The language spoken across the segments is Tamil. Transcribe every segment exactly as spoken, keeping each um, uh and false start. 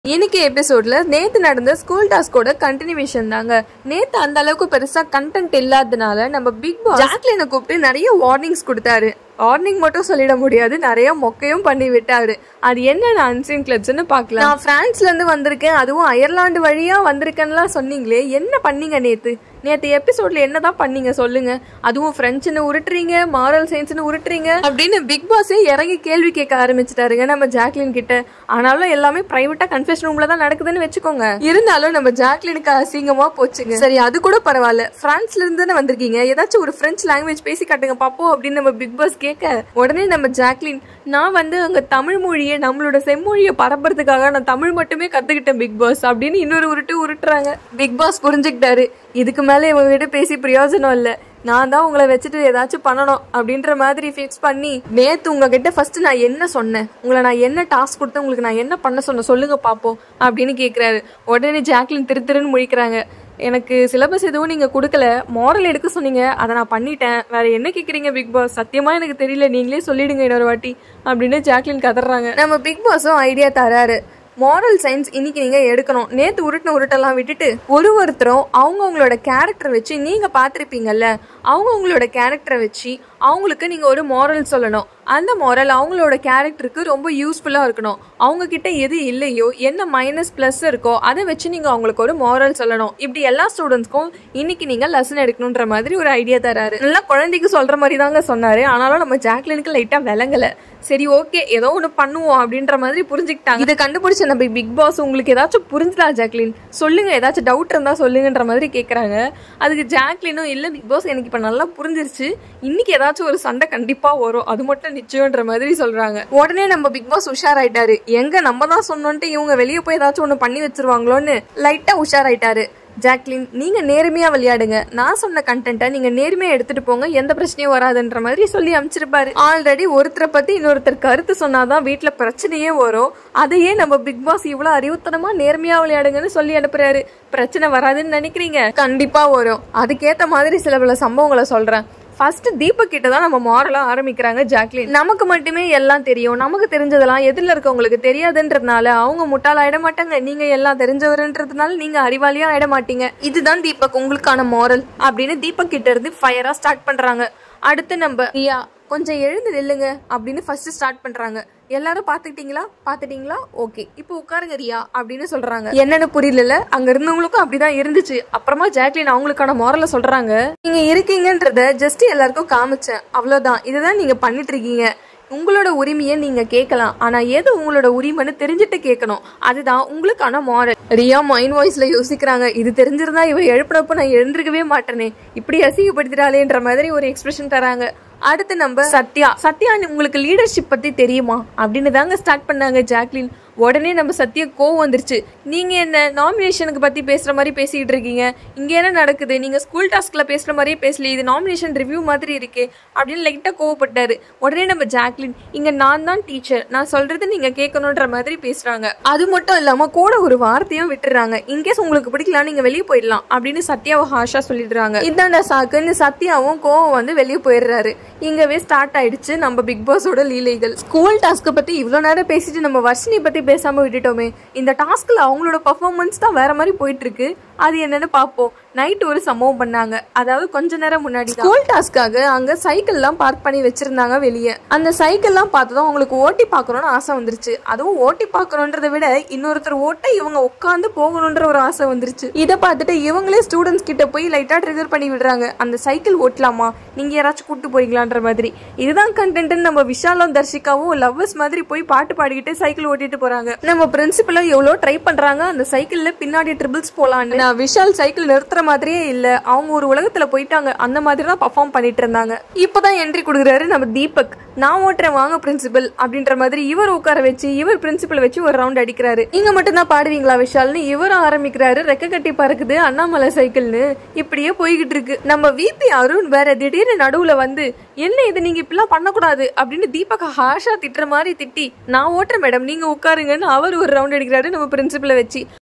இன்னைக்கு எபிசோட்ல நேத்து நடந்த ஸ்கூல் டாஸ்கோட கண்டினியூஷன் தாங்க. நேத்து அந்த அளவுக்கு பெருசா கண்டென்ட் இல்லாதனால நம்ம பிக் பாஸ் ஜாக்லினை கூப்பிட்டு நிறைய வார்னிங்ஸ் கொடுத்தாரு. வார்னிங் மட்டும் சொல்லிட முடியாது, நிறைய மொக்கையும் பண்ணி விட்டாரு. அது என்ன அன்சீன் கிளிப்ஸ்னு பாக்கலாம். நான் பிரான்ஸ்ல இருந்து வந்திருக்கேன், அதுவும் அயர்லாந்து வழியா வந்திருக்கேன்னு சொன்னீங்களே, என்ன பண்ணீங்க நேத்து? நேத்து எபிசோட்ல என்னதான் பண்ணீங்க சொல்லுங்க. அதுவும் பிரெஞ்சுன்னு உருட்டுறீங்க, மாரல் சயின்ஸ்னு உருட்டுறீங்க அப்படின்னு பிக் பாஸே இறங்கி கேள்வி கேட்க ஆரம்பிச்சுட்டாருங்க நம்ம ஜாக்லின் கிட்ட. ஆனாலும் எல்லாமே பிரைவேட்டா கன்ஃபெஷன் ரூம்ல தான் நடக்குதுன்னு வச்சுக்கோங்க. இருந்தாலும் நம்ம ஜாக்லினுக்கு அசிங்கமா போச்சுங்க. சரி, அது கூட பரவாயில்ல, பிரான்ஸ்ல இருந்து தானே வந்திருக்கீங்க, ஏதாச்சும் ஒரு பிரெஞ்சு லாங்குவேஜ் பேசி காட்டுங்க பாப்போம் அப்படின்னு நம்ம பிக் பாஸ் கேட்க, உடனே நம்ம ஜாக்லின், நான் வந்து அங்க தமிழ் மொழியை நம்மளோட செம்மொழியை பரப்புறதுக்காக நான் தமிழ் மட்டுமே கத்துக்கிட்டேன் பிக் பாஸ் அப்படின்னு இன்னொரு உருட்டு உருட்டுறாங்க. பிக் பாஸ் புரிஞ்சுக்கிட்டாரு, இதுக்கு மேல இவங்க கிட்ட பேசி பிரயோஜனம் இல்ல, நான் தான் உங்களை வச்சுட்டு ஏதாச்சும் பண்ணணும் அப்படின்ற மாதிரி ஃபிக்ஸ் பண்ணி, நேத்து உங்ககிட்ட ஃபர்ஸ்ட் நான் என்ன சொன்னேன், உங்களை நான் என்ன டாஸ்க் கொடுத்தேன், உங்களுக்கு நான் என்ன பண்ண சொன்னேன் சொல்லுங்க பாப்போம் அப்படின்னு கேட்கிறாரு. உடனே ஜாக்லின் திரு திருன்னு முழிக்கிறாங்க. எனக்கு சிலபஸ் எதுவும் நீங்க கொடுக்கல, மாரல் எடுக்க சொன்னீங்க, அதை நான் பண்ணிட்டேன், வேற என்ன கேக்குறீங்க பிக் பாஸ், சத்தியமா எனக்கு தெரியல, நீங்களே சொல்லிடுங்க இன்னொரு வாட்டி அப்படின்னு ஜாக்லின் கதறாங்க. நம்ம பிக் பாஸும் ஐடியா தராரு. மாரல் சயின்ஸ் இன்னைக்கு நீங்க எடுக்கணும். நேத்து உருட்டின உருட்டெல்லாம் விட்டுட்டு ஒரு ஒருத்தரும் அவங்க அவங்களோட கேரக்டர் வச்சு, நீங்க பாத்திருப்பீங்கல்ல, அவங்க அவங்களோட கேரக்டரை வச்சு அவங்களுக்கு நீங்க ஒரு மாரல் சொல்லணும். அந்த மாரல் அவங்களோட கேரக்டருக்கு ரொம்ப யூஸ்ஃபுல்லா இருக்கணும். அவங்க கிட்ட எது இல்லையோ, என்ன மைனஸ் பிளஸ் இருக்கோ அதை வச்சு நீங்க அவங்களுக்கு ஒரு மாரல் சொல்லணும். இப்படி எல்லா ஸ்டூடெண்ட்ஸ்க்கும் இன்னைக்கு நீங்க லெசன் எடுக்கணும்ன்ற மாதிரி ஒரு ஐடியா தராரு. நல்லா குழந்தைக்கு சொல்ற மாதிரி தாங்க சொன்னாரு. ஆனாலும் நம்ம ஜாக்லினுக்கு லைட்டா விளங்கல. சரி, ஓகே, ஏதோ ஒண்ணு பண்ணுவோம் அப்படின்ற மாதிரி புரிஞ்சுக்கிட்டாங்க. இதை கண்டுபிடிச்ச நம்ம பிக் பாஸ், உங்களுக்கு ஏதாச்சும் புரிஞ்சுதா ஜாக்லின், சொல்லுங்க, ஏதாச்சும் டவுட் இருந்தா சொல்லுங்கன்ற மாதிரி கேக்குறாங்க. அதுக்கு ஜாக்லினும், இல்ல பிக் பாஸ், எனக்கு இப்ப நல்லா புரிஞ்சிருச்சு, இன்னைக்கு ஏதாச்சும் ஒரு சண்டை கண்டிப்பா வரும், அது மட்டும் நிச்சயம்ன்ற மாதிரி சொல்றாங்க. உடனே நம்ம பிக் பாஸ் உஷாராயிட்டாரு. எங்க நம்ம தான் சொன்னோன்ட்டு இவங்க வெளியே போய் ஏதாச்சும் ஒண்ணு பண்ணி வச்சிருவாங்களோன்னு லைட்டா உஷாராயிட்டாரு. ஜாக்லின், நீங்க நேர்மையா விளையாடுங்க, நான் சொன்ன கண்டென்ட்டை நீங்க நேர்மையா எடுத்துட்டு போங்க, எந்த பிரச்சனையும் வராதுன்ற மாதிரி சொல்லி அமைச்சிருப்பாரு. ஆல்ரெடி ஒருத்தரை பத்தி இன்னொருத்தர் கருத்து சொன்னாதான் வீட்டுல பிரச்சனையே வரும். அதையே நம்ம பிக் பாஸ் இவ்வளவு அறிவுத்தனமா நேர்மையா விளையாடுங்கன்னு சொல்லி அனுப்புறாரு. பிரச்சனை வராதுன்னு நினைக்கிறீங்க? கண்டிப்பா வரும். அதுக்கேத்த மாதிரி சில பல சம்பவங்களை சொல்றேன். ஃபர்ஸ்ட் தீபக் கிட்ட தான் நம்ம மாரலா ஆரம்பிக்கிறாங்க ஜாக்லின். நமக்கு மட்டுமே எல்லாம் தெரியும், நமக்கு தெரிஞ்சதெல்லாம் எதிரில் இருக்கவங்களுக்கு தெரியாதுன்றதுனால அவங்க முட்டாள ஆயிட மாட்டாங்க, நீங்க எல்லாம் தெரிஞ்சவருன்றதுனால நீங்க அறிவாளியா ஆயிட மாட்டீங்க, இதுதான் தீபக் உங்களுக்கான மாரல் அப்படின்னு தீபக் கிட்ட இருந்து ஃபயரா ஸ்டார்ட் பண்றாங்க. அடுத்து நம்ம ரியா, கொஞ்சம் எழுந்து நில்லுங்க அப்படின்னு ஃபர்ஸ்ட் ஸ்டார்ட் பண்றாங்க. எல்லாரும் பாத்துக்கிட்டீங்களா பாத்துட்டீங்களா ஓகே, இப்போ உட்காருங்க ரியா அப்படின்னு சொல்றாங்க. என்னன்னு புரியல, அங்க இருந்தவங்களுக்கும் அப்படிதான் இருந்துச்சு. அப்புறமா ஜாக்லின் அவங்களுக்கான மாரல சொல்றாங்க. நீங்க இருக்கீங்கன்றத ஜஸ்ட் எல்லாருக்கும் காமிச்சேன், அவ்வளவுதான், இதுதான் நீங்க பண்ணிட்டு இருக்கீங்க. உங்களோட உரிமையை நீங்க கேட்கலாம், ஆனா எது உங்களோட உரிமைன்னு தெரிஞ்சுட்டு கேட்கணும், அதுதான் உங்களுக்கான மாரல். ரியா மைண்ட் வாய்ஸ்ல யோசிக்கிறாங்க. இது தெரிஞ்சிருந்தா இவ எழுப்பினப்ப நான் எழுந்திருக்கவே மாட்டேனே, இப்படி அசிங்கப்படுத்திட்டாளேன்ற மாதிரி ஒரு எக்ஸ்பிரஷன் தராங்க. அடுத்து நம்ம சத்யா. சத்யா, உங்களுக்கு லீடர்ஷிப் பத்தி தெரியுமா அப்படின்னு தாங்க ஸ்டார்ட் பண்ணாங்க ஜாக்லின். உடனே நம்ம சத்யா கோவம் வந்துருச்சு. நீங்க என்ன நாமினேஷனுக்கு பத்தி பேசுற மாதிரி பேசிட்டு இருக்கீங்க, இங்க என்ன நடக்குது, நீங்க ஸ்கூல் டாஸ்க்ல பேசுற மாதிரியே பேசல, இது நாமினேஷன் ரிவ்யூ மாதிரி இருக்கே அப்படின்னு லைட்டா கோவப்பட்டாரு. உடனே நம்ம ஜாக்லின், இங்க நான் தான் டீச்சர், நான் சொல்றது நீங்க கேட்கணும்ன்ற மாதிரி பேசுறாங்க. அது மட்டும் இல்லாம கூட ஒரு வார்த்தையும் விட்டுறாங்க, இன்கேஸ் உங்களுக்கு பிடிக்கலாம் நீங்க வெளியே போயிடலாம் அப்படின்னு சத்யாவை ஹாஷா சொல்லிடுறாங்க. இதாண்டா சாக்குன்னு சத்யாவும் கோவம் வந்து வெளியே போயிடுறாரு. இங்கவே ஸ்டார்ட் ஆயிடுச்சு நம்ம பிக் பாஸோட லீலைகள். ஸ்கூல் டாஸ்க் பத்தி இவ்வளவு நேரம் பேசிட்டு நம்ம வர்ஷினி பத்தி பேசாம விட்டுட்டோமே. இந்த டாஸ்க்ல அவங்களோட பர்ஃபார்மன்ஸ் தான் வேற மாதிரி போயிட்டு இருக்கு. அது என்னன்னு பாப்போம். நைட் ஒரு சம்பவம் பண்ணாங்க, அதாவது கொஞ்ச நேரம் முன்னாடி ஸ்கூல் டாஸ்க்காக அங்க சைக்கிள் எல்லாம் பார்க் பண்ணி வச்சிருந்தாங்க வெளியே. அந்த சைக்கிள் எல்லாம் பார்த்ததும் அவங்களுக்கு ஓட்டி பாக்கணும்னு ஆசை வந்துருச்சு. அதுவும் ஓட்டி பாக்கணும்ன்றதை விட இன்னொருத்தர் ஓட்ட இவங்க உட்காந்து போகணும்ன்ற ஒரு ஆசை வந்துருச்சு. இதை பார்த்துட்டு இவங்களே ஸ்டூடெண்ட்ஸ் கிட்ட போய் லைட்டா ட்ரிகர் பண்ணி விடுறாங்க. அந்த சைக்கிள் ஓட்டலாமா, நீங்க யாராச்சும் கூட்டு போய்க்கலான்ற மாதிரி. இதுதான் கண்டென்ட். நம்ம விஷாலும் தர்ஷிகாவும் லவ்வர்ஸ் மாதிரி போய் பாட்டு பாடிக்கிட்டு சைக்கிள் ஓட்டிட்டு போறாங்க. நம்ம பிரின்சிபலும் எவ்வளவு ட்ரை பண்றாங்க அந்த சைக்கிள்ல பின்னாடி ட்ரிபிள்ஸ் போலான்னு. விஷால் சைக்கிள் நிறுத்துற மாதிரியே இல்ல, அவங்க ஒரு உலகத்துல போயிட்டாங்க, அந்த மாதிரி தான் பர்ஃபார்ம் பண்ணிட்டு இருந்தாங்க. இப்பதான் என்ட்ரி கொடுக்குறாரு நம்ம தீபக். நான் ஓட்டுறேன் வாங்க பிரின்சிபல் அப்படின்ற மாதிரி இவர் உட்கார வச்சு இவர் பிரின்சிபல் வச்சு ஒரு ரவுண்ட் அடிக்கிறாரு. நீங்க மட்டும் தான் பாடுவீங்களா விஷால்னு இவர் ஆரம்பிக்கிறாரு. ரெக்க கட்டி பறக்குது அண்ணாமலை சைக்கிள்னு இப்படியே போய்கிட்டு இருக்கு. நம்ம விபி அருண் வேற திடீர்னு நடுவுல வந்து, என்ன இது நீங்க இப்பெல்லாம் பண்ணக்கூடாது அப்படின்னு தீபக் ஹாஷா திட்டுற மாதிரி திட்டி, நான் ஓட்டுறேன் மேடம் நீங்க உட்காருங்கன்னு அவர் ஒரு ரவுண்ட் அடிக்கிறாரு நம்ம பிரின்சிபலை வச்சு.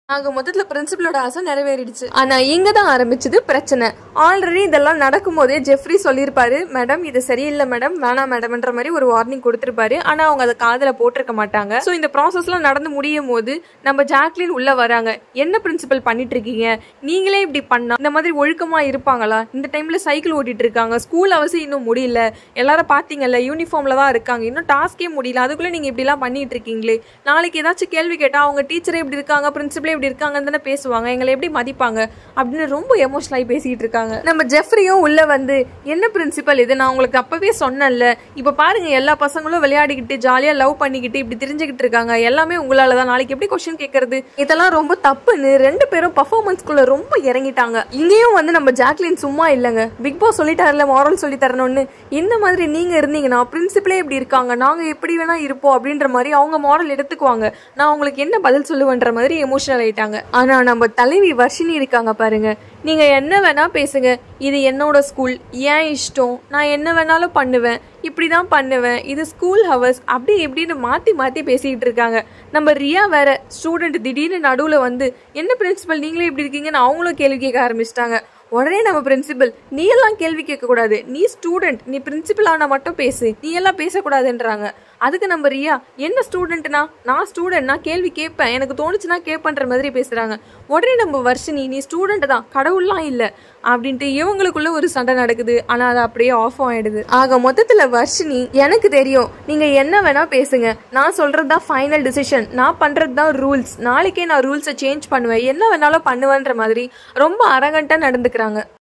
ஆக மொத்தத்துல பிரின்சிபலோட ஆசை நிறைவேறிடுச்சு. ஆனா இங்க தான் ஆரம்பிச்சது பிரச்சனை. ஆல்ரெடி இதெல்லாம் நடக்கும் போதே ஜெஃப்ரி சொல்லியிருப்பாரு, மேடம் இது சரியில்லை மேடம், வேணாம் மேடம்ன்ற மாதிரி ஒரு வார்னிங் கொடுத்திருப்பாரு. ஆனா அவங்க அதை காதுல போட்டிருக்க மாட்டாங்க. சோ இந்த ப்ராசஸ் எல்லாம் நடந்து முடியும் போது நம்ம ஜாக்லின் உள்ள வராங்க. என்ன பிரின்சிபல் பண்ணிட்டு இருக்கீங்க, நீங்களே இப்படி பண்ணா இந்த மாதிரி ஒழுக்கமா இருப்பாங்களா, இந்த டைம்ல சைக்கிள் ஓட்டிட்டு இருக்காங்க, ஸ்கூல் அவசியம் இன்னும் முடியல, எல்லாரும் பாத்தீங்கல்ல யூனிஃபார்ம்ல தான் இருக்காங்க, இன்னும் டாஸ்கே முடியல, அதுக்குள்ள நீங்க இப்படி எல்லாம் பண்ணிட்டு இருக்கீங்களே, நாளைக்கு ஏதாச்சும் கேள்வி கேட்டா அவங்க டீச்சரே இப்படி இருக்காங்க, பிரின்சிபலே இப்படி இருக்காங்கன்னு தானே பேசுவாங்க, எங்களை எப்படி மதிப்பாங்க அப்படின்னு ரொம்ப எமோஷனலாகி பேசிட்டு இருக்காங்க. நம்ம ஜெஃப்ரியும் உள்ள வந்து, என்ன பிரின்சிபல் இது, நான் உங்களுக்கு அப்பவே சொன்னேன்ல, இப்ப பாருங்க எல்லா பசங்களும் விளையாடிக்கிட்டு ஜாலியா லவ் பண்ணிக்கிட்டு இப்படி தெரிஞ்சுக்கிட்டு இருக்காங்க, எல்லாமே உங்களாலதான், நாளைக்கு எப்படி கொஸ்டின் கேட்கறது, இதெல்லாம் ரொம்ப தப்புன்னு ரெண்டு பேரும் பர்ஃபார்மன்ஸ்குள்ள ரொம்ப இறங்கிட்டாங்க. இங்கேயும் வந்து நம்ம ஜாக்லின் சும்மா இல்லைங்க, பிக் பாஸ் சொல்லிட்டாருல மாரல் சொல்லி தரணும்னு, இந்த மாதிரி நீங்க இருந்தீங்கன்னா பிரின்சிபலே இப்படி இருக்காங்க, நாங்க எப்படி வேணா இருப்போம் அப்படின்ற மாதிரி அவங்க மாரல் எடுத்துக்குவாங்க, நான் உங்களுக்கு என்ன பதில் சொல்லுவேன்ற மாதிரி எமோஷனல் ஆயிட்டாங்க. ஆனா நம்ம தலைவி வர்ஷினி இருக்காங்க பாருங்க, நீங்க என்ன வேணா பேசுங்க, இது என்னோட ஸ்கூல், ஏன் இஷ்டம், நான் என்ன வேணாலும் பண்ணுவேன், இப்படிதான் பண்ணுவேன், இது ஸ்கூல் ஹவர்ஸ், அப்படி இப்படின்னு மாத்தி மாத்தி பேசிக்கிட்டு இருக்காங்க. நம்ம ரியா வேற ஸ்டூடெண்ட் திடீர்னு நடுவுல வந்து, என்ன பிரின்சிபல் நீங்களே இப்படி இருக்கீங்கன்னு அவங்களும் கேள்வி கேட்க ஆரம்பிச்சிட்டாங்க. உடனே நம்ம பிரின்சிபல், நீ எல்லாம் கேள்வி கேட்க கூடாது, நீ ஸ்டூடெண்ட், நீ பிரின்சிபல் ஆனா மட்டும் பேசு, நீ எல்லாம் பேசக்கூடாதுன்றாங்க. அதுக்கு நம்ம ரியா, என்ன ஸ்டூடெண்ட்னா, நான் ஸ்டூடெண்ட், நான் கேள்வி கேட்பேன், எனக்கு தோணுச்சுன்னா கேட்பன்ற மாதிரி பேசுறாங்க. உடனே நம்ம வர்ஷினி, நீ ஸ்டூடெண்ட் தான், கடவுள்லாம் இல்லை அப்படின்ட்டு இவங்களுக்குள்ள ஒரு சண்டை நடக்குது. ஆனா அது அப்படியே ஆஃப் ஆயிடுது. ஆக மொத்தத்துல வர்ஷினி, எனக்கு தெரியும் நீங்க என்ன வேணா பேசுங்க, நான் சொல்றதுதான் ஃபைனல் டிசிஷன், நான் பண்றதுதான் ரூல்ஸ், நாளைக்கே நான் ரூல்ஸை சேஞ்ச் பண்ணுவேன், என்ன வேணாலும் பண்ணுவேன்ற மாதிரி ரொம்ப அரகண்டா நடந்துக்கிறாங்க.